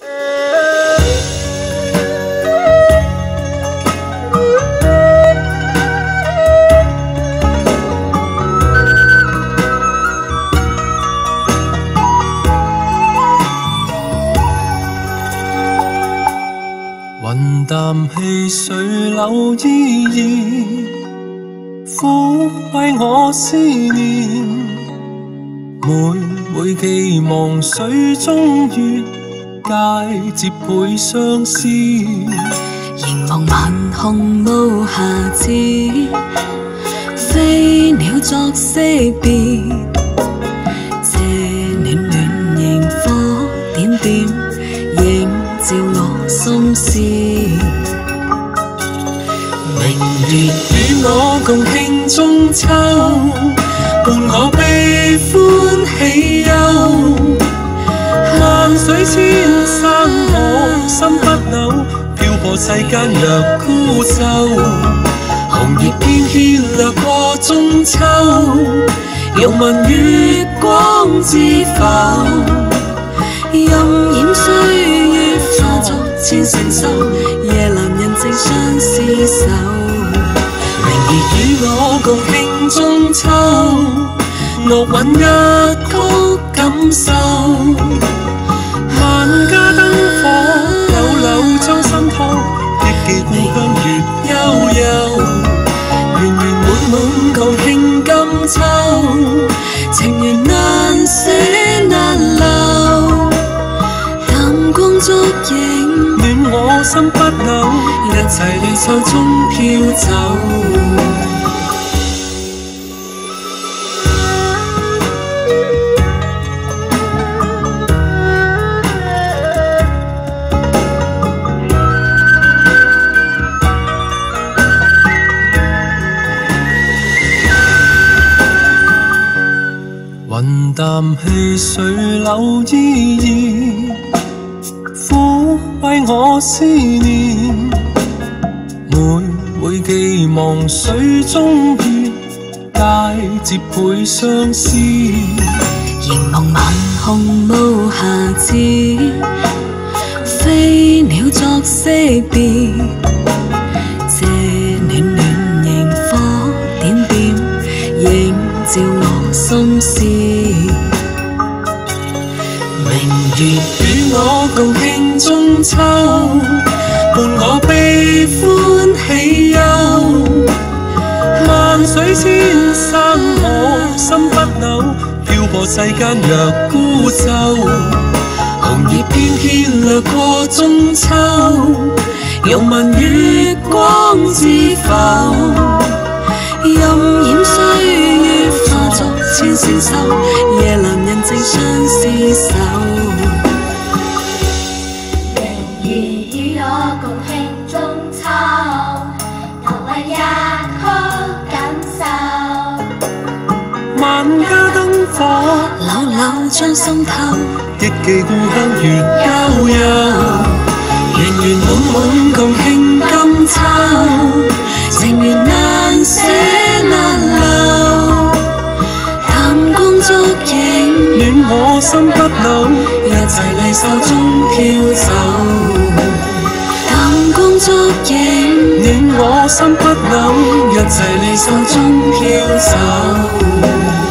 云淡气水流依依，抚慰我思念。每寄望水中月，皆接倍相思。 凝望晚空无瑕疵，飞鸟作惜别。这暖暖萤火点点，映照我心思。 明月与我共庆中秋，伴我悲歡喜憂。萬水千山我心不朽，漂泊世間若孤舟。紅葉翩翩掠過中秋，又問月光知否？ 任染歲月化作千承受，夜闌人靜相廝守。 明月與我共慶中秋，樂韻一曲感受。萬家燈火縷縷將心偷，憶記故鄉月悠悠。圓圓滿滿共慶今秋，情緣難捨難留。 淡光燭影暖我心不朽，一齊離愁中飄走。雲淡氣水流依依，撫慰我思念。每寄望水中月，皆接倍相思。 凝望晚空無瑕疵，飛鳥作惜別。這暖暖螢火點點，映照我心思。 明月與我共慶中秋，伴我悲歡喜憂。萬水千山我心不朽，漂泊世間若孤舟。紅葉翩翩掠過中秋，又問月光知否？ 任染歲月化作千承受，夜闌人靜相廝守。 明月與我共慶中秋，樂韻一曲感受。 萬家燈火縷縷將心透， 憶記故鄉月悠悠。圓圓滿滿共慶今秋， 情緣難捨難留。淡光燭影暖我心不朽，一齊離愁中飄走。 淡光燭影暖我心不朽，一齊離愁中飄走。